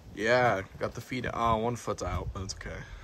Yeah, got the feet. Oh, one foot's out, but it's okay.